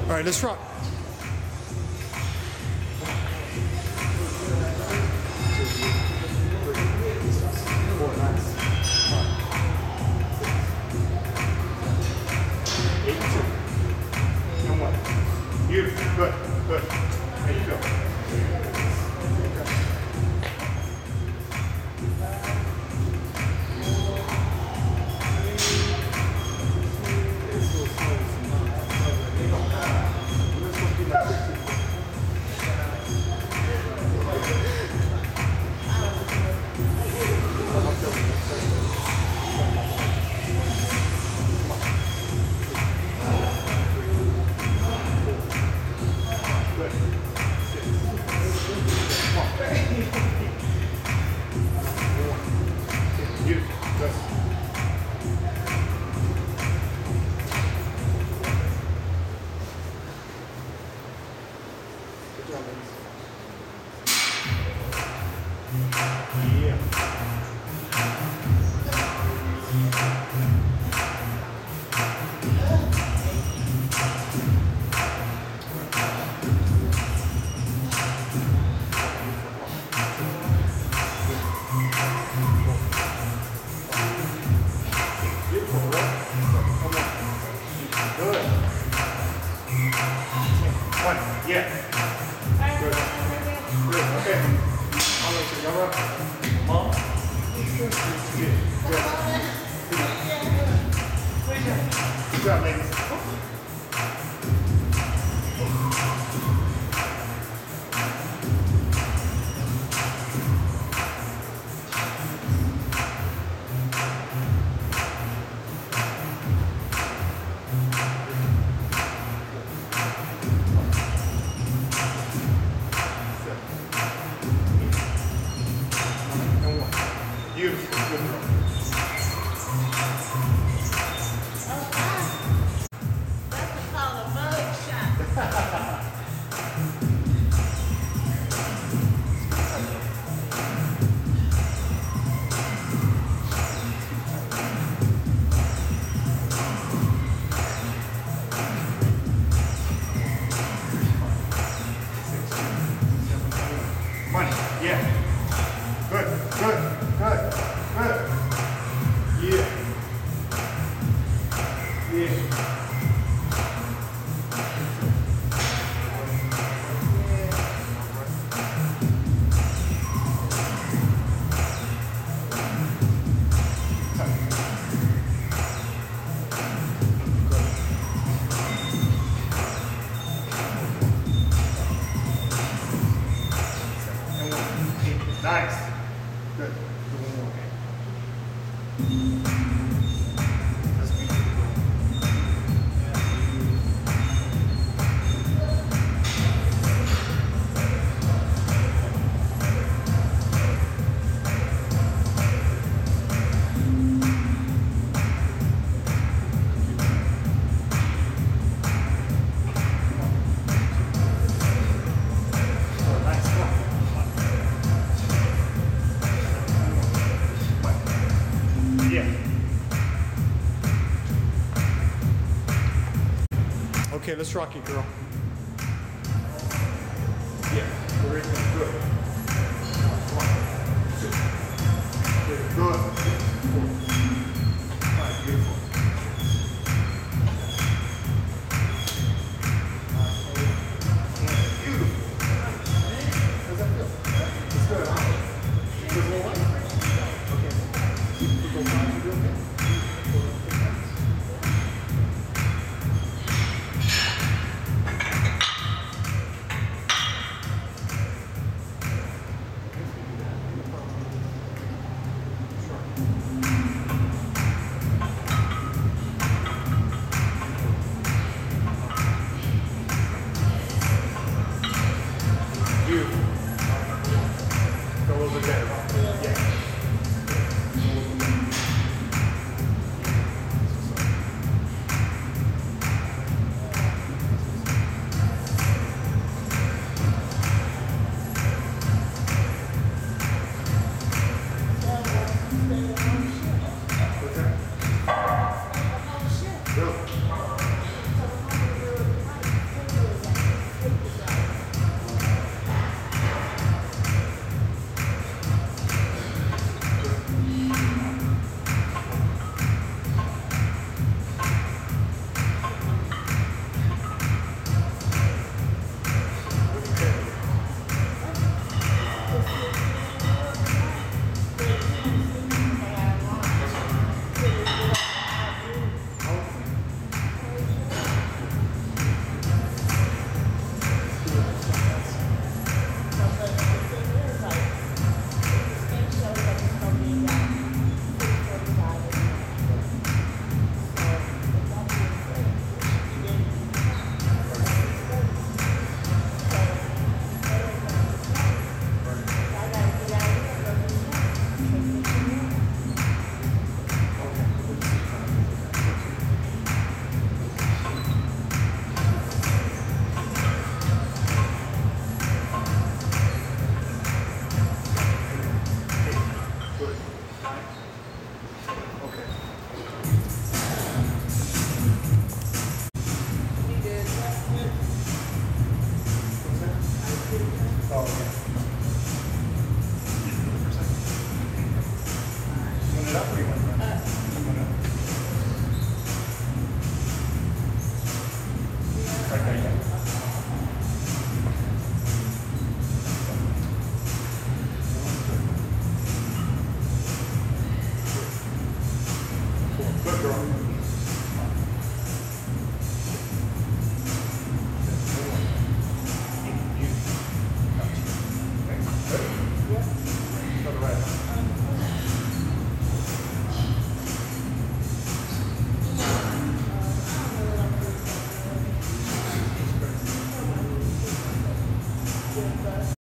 All right, let's rock. Beautiful. Good. Good. There you go. Yeah. Good. Good. Okay. All right, so y'all up. Mom. Good. Good job, ladies. Beautiful. Good girl. That's called a mug shot. Money. Yeah. Good. Good. Good. Good. Yeah. Yeah. Nice. Good. Do one more. That's beautiful. Oh, nice. Come on. Yeah. Okay, let's rock it, girl. Yeah. Good. Good. Good. Good. All right, beautiful. How's that feel? It's good, huh? Good more one? Okay. Go find you, okay? Sure.